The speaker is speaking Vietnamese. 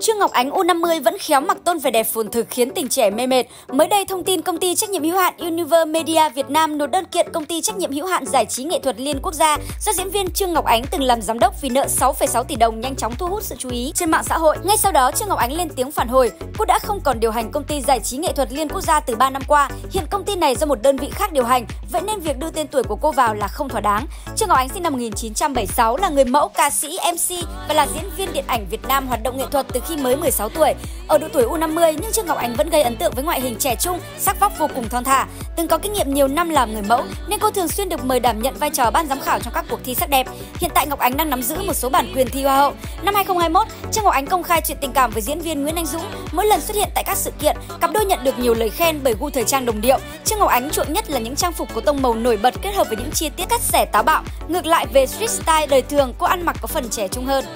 Trương Ngọc Ánh U50 vẫn khéo mặc tôn vẻ đẹp phồn thực khiến tình trẻ mê mệt. Mới đây, thông tin công ty trách nhiệm hữu hạn Univer Media Việt Nam nộp đơn kiện công ty trách nhiệm hữu hạn giải trí nghệ thuật Liên Quốc gia do diễn viên Trương Ngọc Ánh từng làm giám đốc vì nợ 6,6 tỷ đồng nhanh chóng thu hút sự chú ý trên mạng xã hội. Ngay sau đó, Trương Ngọc Ánh lên tiếng phản hồi, cô đã không còn điều hành công ty giải trí nghệ thuật Liên Quốc gia từ 3 năm qua. Hiện công ty này do một đơn vị khác điều hành, vậy nên việc đưa tên tuổi của cô vào là không thỏa đáng. Trương Ngọc Ánh sinh năm 1976 là người mẫu, ca sĩ, MC và là diễn viên điện ảnh Việt Nam hoạt động nghệ thuật từ khi mới 16 tuổi. Ở độ tuổi U50 nhưng Trương Ngọc Ánh vẫn gây ấn tượng với ngoại hình trẻ trung, sắc vóc vô cùng thon thả. Từng có kinh nghiệm nhiều năm làm người mẫu nên cô thường xuyên được mời đảm nhận vai trò ban giám khảo trong các cuộc thi sắc đẹp. Hiện tại Ngọc Ánh đang nắm giữ một số bản quyền thi Hoa hậu. Năm 2021, Trương Ngọc Ánh công khai chuyện tình cảm với diễn viên Nguyễn Anh Dũng. Mỗi lần xuất hiện tại các sự kiện, cặp đôi nhận được nhiều lời khen bởi gu thời trang đồng điệu. Trương Ngọc Ánh chuộng nhất là những trang phục có tông màu nổi bật kết hợp với những chi tiết cắt xẻ táo bạo. Ngược lại về street style đời thường, cô ăn mặc có phần trẻ trung hơn.